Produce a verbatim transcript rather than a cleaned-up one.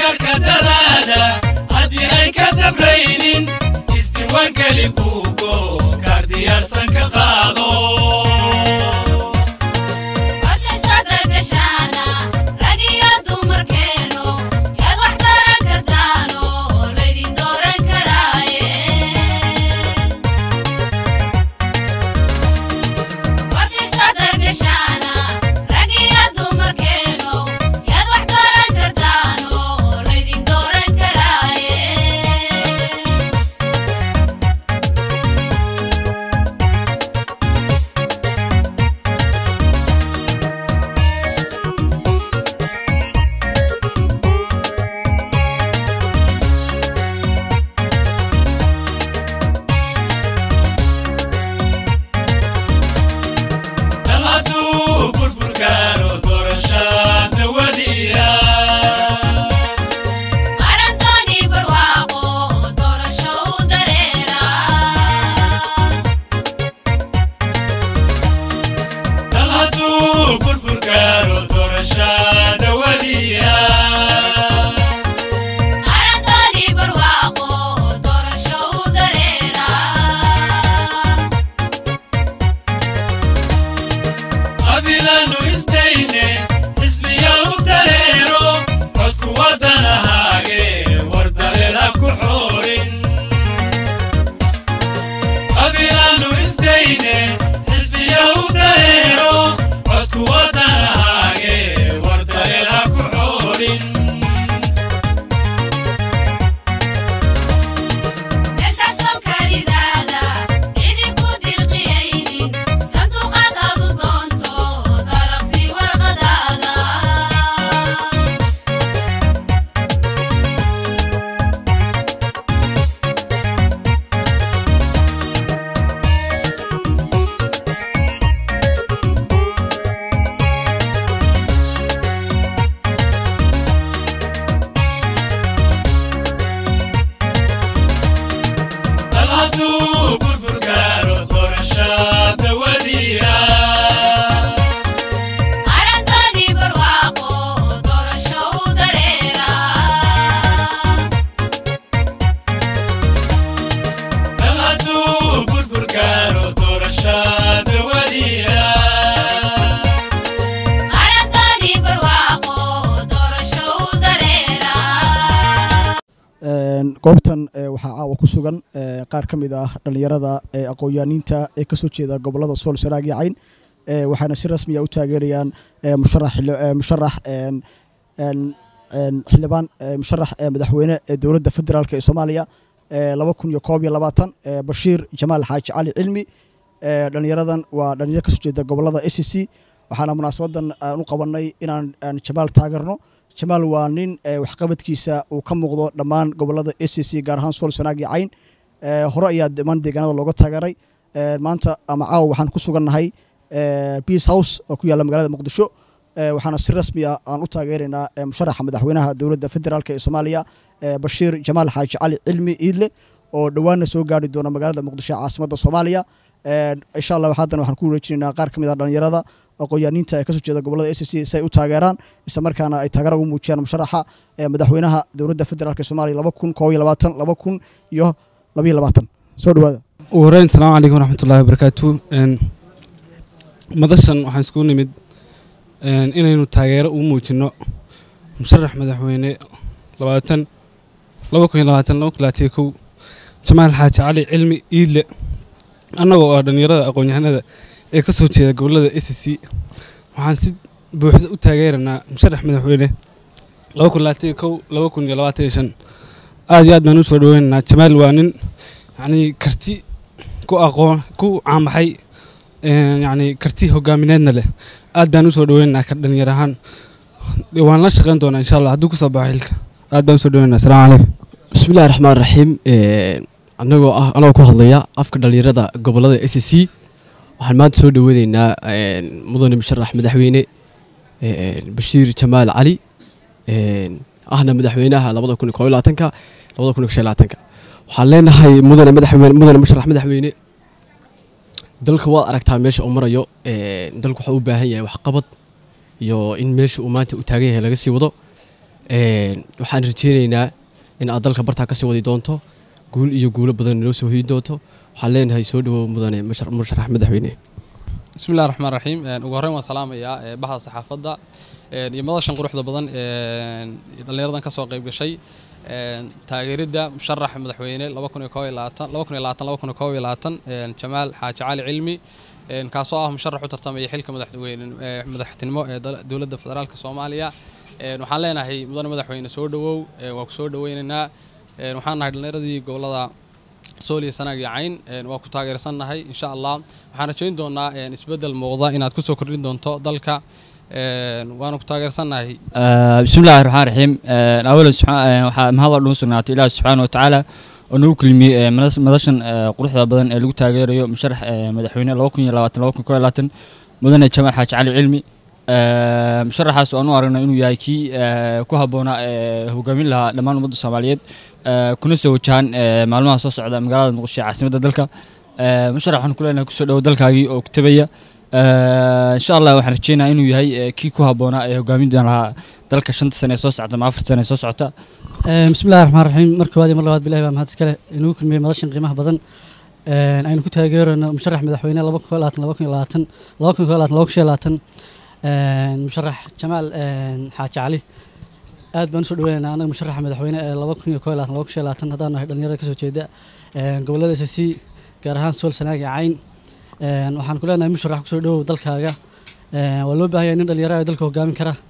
karka dalaada haddii ay ka dabraynin isdiiwaan geli buugo kaar diyaarsan ka qaado goobtan waxaa caawa ku sugan qaar ka mid ah dhalinyarada aqoon-yahaniinta ee ka soo jeeda gobolada Sool Sanaag iyo Cayn waxaana si rasmi ah u taageerayaan musharax musharax xildhibaan musharax madaxweyne ee dowladda federaalka ee Soomaaliya laba kun iyo koob iyo labaatan Bashiir Jamaal Xaaji Cali Cilmi dhalinyaradan waa dhalinyaro ka soo jeeda gobolada S C waxaana munaasabadan aan u qabanay inaan Jamaal taageerno Jamaal waa nin waxqabadkiisa uu ka muuqdo dhammaan gobolada S C gaar ahaan Sool Sanaag iyo Cayn hore ayaa dhammaan deegaanada looga taageeray maanta ama caawa waxaan ku sugannahay Peace House oo ku yaala magaalada Muqdisho waxaana si rasmi ah aan u taageeraynaa musharaxa madaxweynaha dowladda federaalka ee Soomaaliya Bashiir Jamaal Xaaji Cali Cilmi Iidle oo dhawaana soo gaari doona magaalada Muqdisho caasimadda Soomaaliya insha Allah waxaan waxaan ku wareejinaynaa qaar ka mid ah dhalinyarada aqoon-yahaniinta ee ka soo jeeda gobolada S C si ay u taageeraan isla markaana ay taageero ugu muujiyaan musharaxa madaxweynaha dowladda federaalka ee Soomaaliya laba kun koob iyo labaatan laba kun iyo laba iyo labaatan soo dhawaada wareen salaamu calaykum waraxmatullaahi wabarakaatuh madashan waxaan isku nimid inaynu taageero ugu muujino musharax madaxweyne labaatan laba kun iyo labaatan laba kun iyo labaatan iyo kow Jamaal Xaaji Cali Cilmi Iidle annagoo ah dhalinyarada aqoon-yahanada ee ka soo jeeda gobolada S C waxaan si buuxda u taageeranaa musharax madaxweyne laba kun iyo labaatan iyo kow laba kun iyo labaatan iyo shan aad iyo aad baan u soo dhaweynaynaa Jamaal waa nin yacni karti ku aqoon ku caamaxay yacni karti hogaamineedna leh aad baan u soo dhaweynaynaa ka dhalinyar ahaan waan la shaqayn doonaa insha Allah hadduu ku soo baxo xilka aad baan u soo dhaweynaynaa assalaamu calaykum bismillaahi raxmaani raxiim annagoo ah anagoo ku hadlaya afka dhalinyarada gobolada S C waxaan maanta soo dhaweynaynaa mudane musharax madaxweyne Bashiir Jamaal Cali ahna madaxweynaha laba kun iyo koob iyo labaatan laba kun iyo shan iyo labaatan waxaan leenahay mudane madaxweyne mudane musharax madaxweyne dalka waa aragtaa meesha uu marayo dalku wuxuu u baahan yahay wax qabad iyo in meesha uu maanta u taagan yahay laga sii wado waxaan rajeynaynaa in aad dalka bartaa kasii wadi doonto guul iyo guulo badan inoo soo hoyi doonto waxaan leenahay soo dhawow mudane musharax madaxweyne بسم الله الرحمن الرحيم ugu horreyn waan salaamayaa bahda saxaafadda iyo madashan quruxda badan ee dhalinyaradan ka soo qayb gashay taageerida musharax madaxweyne laba kun iyo koob iyo labaatan laba kun iyo labaatan laba kun iyo koob iyo labaatan Jamaal Xaaji Cali Cilmi kaasoo ah musharax u tartamaya xilka madaxweyne madaxtinimo ee dowladda federaalka Soomaaliya waxaan leenahay mudane madaxweyne soo dhawow waa ku soo dhaweynaynaa waxaan nahay dhalinyaradii gobolada sooliya sanaag iyo cayn waa ku taageersanahay insha Allah waxaan rajayn doonaa isbedel muuqda inaad ku soo kordhin doonto dalka waana ku taageersanahay bismillaahir rahmaanir rahiim awal subhana waxa mahad loo sugnaatay Ilaahay subhanahu wa ta'ala oo noo kulmiyay madashan quruxda badan ee lagu taageerayo musharax madaxweyne laba kun iyo labaatan laba kun iyo koob iyo labaatan mudane Jamaal Xaaji Cali Cilmi musharaxaas oo aanu aragnay inuu yahay kii ku haboona hogaamin lahaa dhammaan ummadda Soomaaliyeed kuna soo wajahan maalmaha soo socda magaalada Muqdisho caasimadda dalka musharax waxaan ku leenahay ku soo dhaw dalkaagii oo kutubaya insha Allah waxaan rajeynayaa inuu yahay kii ku haboona ee hogaamin lahaa dalka shanta sano ee soo socda ama afar sano ee soo socota bismillaahir rahmaanir rahiim marka waadi mar labaad bilahay baa mahad iskale inuu kulmiyay madashan qiimaha badan aynu ku taageerano musharax madaxweyne laba kun iyo labaatan laba kun iyo labaatan laba kun iyo labaatan laba kun iyo labaatan musharax Jamaal Xaaji Cali aad baan soo dhaweynaa anaga musharaxa madaxweyne ee laba kun iyo koob iyo labaatan laba kun iyo labaatan hadaan nahay dhalinyarada ka soo jeeda gobolada S C gaar ahaan Sool Sanaag iyo Cayn waxaan ku leenahay musharax ku soo dhawow dalkaaga waa loo baahan yahay in dhalinyarada dalka hogaamin kara